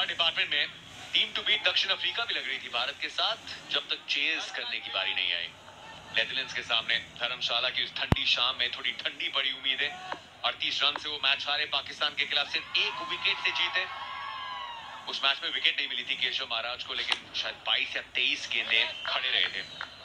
Department में team to beat दक्षिण Africa भी लग रही थी भारत के साथ, जब तक चेज करने की बारी नहीं आई। नेदरलैंड्स के सामने धर्मशाला की उस ठंडी शाम में थोड़ी ठंडी पड़ी उम्मीदें। 38 रन से वो मैच हारे, पाकिस्तान के खिलाफ सिर्फ 1 विकेट से जीते। उस मैच में विकेट नहीं मिली थी केशव महाराज को, लेकिन शायद 22 या 23 गेंदें खड़े रहे थे।